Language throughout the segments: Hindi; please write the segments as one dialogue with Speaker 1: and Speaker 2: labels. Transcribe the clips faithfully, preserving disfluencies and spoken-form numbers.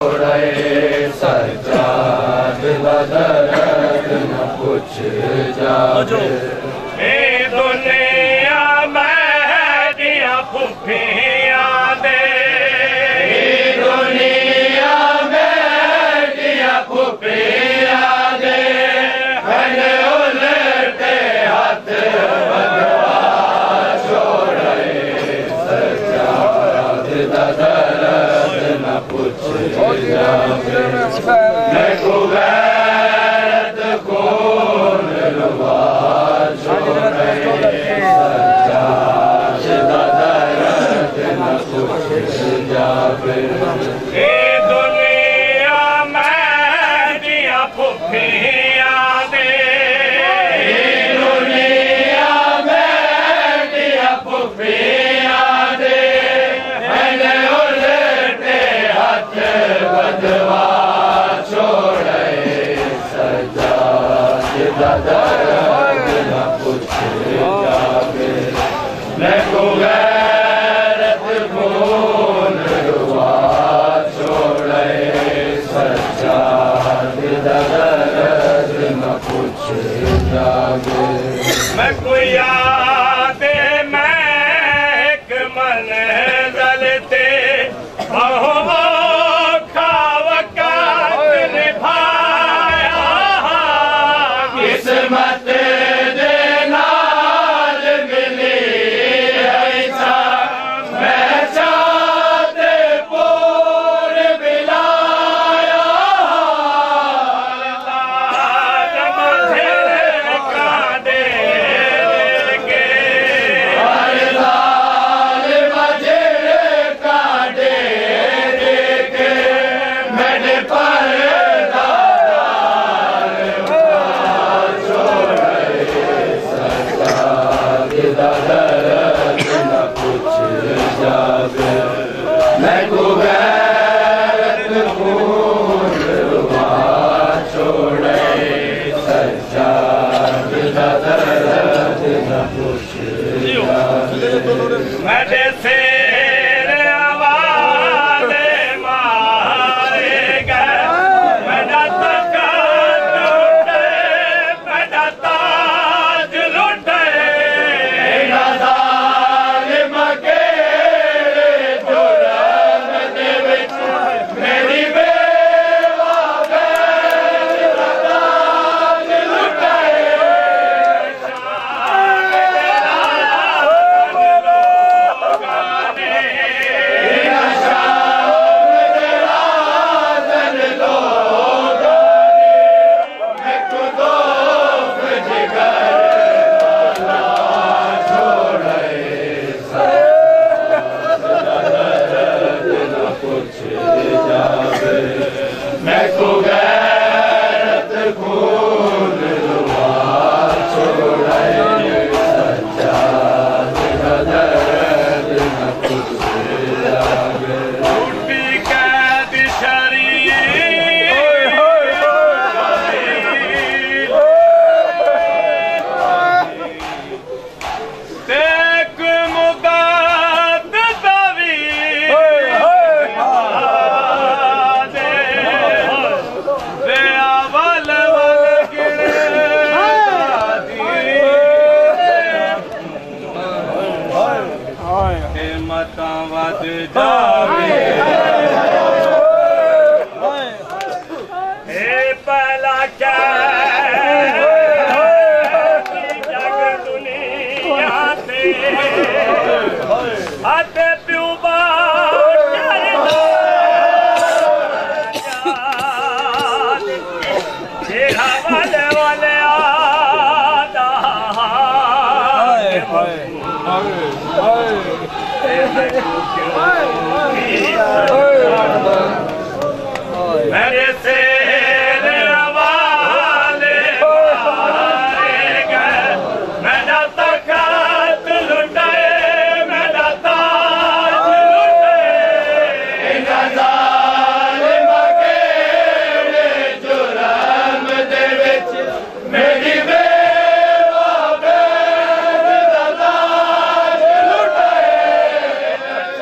Speaker 1: सजाद बदरत न कुछ जावे दुनिया में दिया फुफियां दे दुनिया में दिया फुफियां दे मैंने उलटे हाथ भगवा छोड़े सजाद बदरत न कुछ जावे मैं को गैरत कौन रुवा छोड़े सजाद बदरत न कुछ जावे दुनिया में दिया फुफियां दे दुनिया में दिया फुफियां दे मैंने उलटे हाथ बदवा छोड़े सजाद बदरत न कुछ जावे मैं को गैरत कौन रुवा छोड़े सजाद बदरत न कुछ जावे मैं कोई याद मैं एक मंज़िल ते अहो किस्मत दे नाल मिली ऐसा मैं चाहते पूर बिलाया कांदे के हर लाल मजे कांदे के मैंने पर मैं को गैरत कौन रुवा छोड़े सजाद बदरत न कुछ जावे मैं शेर आवाज़े मारे गए मेरा तख़्त लुटे मेरा ताज लुटे मैं को गैरत कौन रुवा छोड़े सजाद बदरत न कुछ जावे टूटी कैद शरीर तेक मुदाद दवी मता वध जावे हे पहला क्या जग दुनिया से आते प्यू वाले वाले आदा मेरे से वाले गए मेरा तख़्त लुटे मेरा ताज लुटे ज़ालिम केड़े जुर्म दे विच मेरी बेवा बेद दा ताज लुटे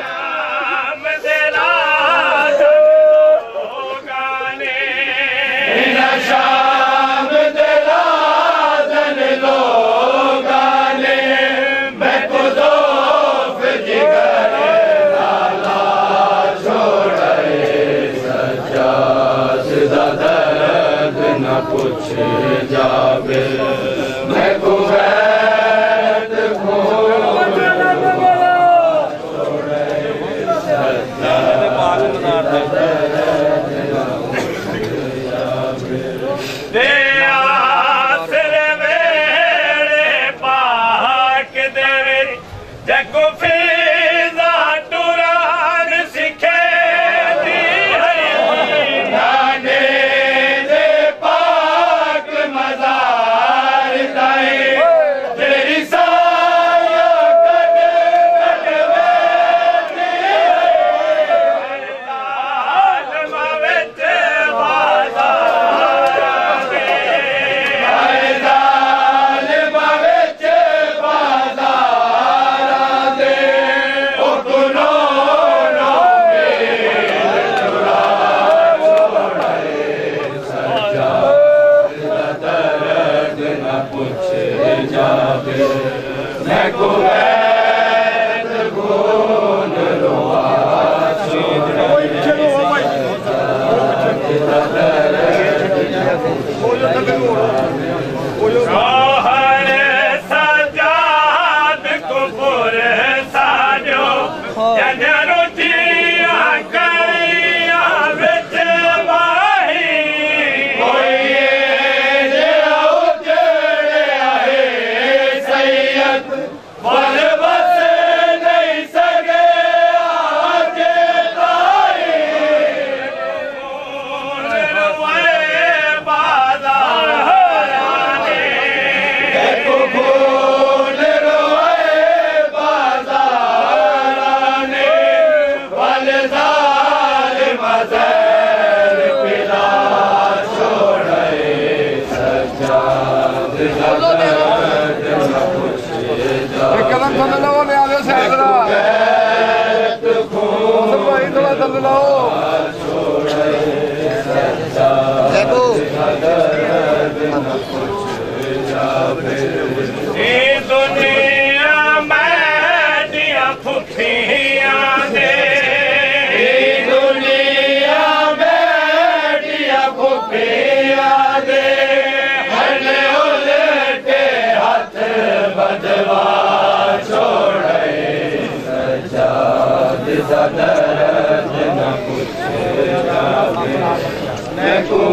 Speaker 1: कुछ जावे मैं को वैद जगो फिजा टुरान सिखे दी है नाने दे पाक मजार ताए तेरी साया कद कदवे दी है आलम विच बाज़ार दे आलम विच मैं को वैद गुण रोआ सोहर सजाद कुपुर साजो जनरो जिया करिया विच माही कोई बल बस नहीं सके आज ताई बाजार देखो फूल रोए बाजार ने बल जाल मजर पिला छोड़े सजाद कदम चल लो ले आ जाओ सैदरा भाई थोड़ा चल लो देखो ये दुनिया में दिया फुखियां दे ये दुनिया में दिया फुखियां दे हले उलटे हाथ बदवा दर्द न कुछ जावे मैं को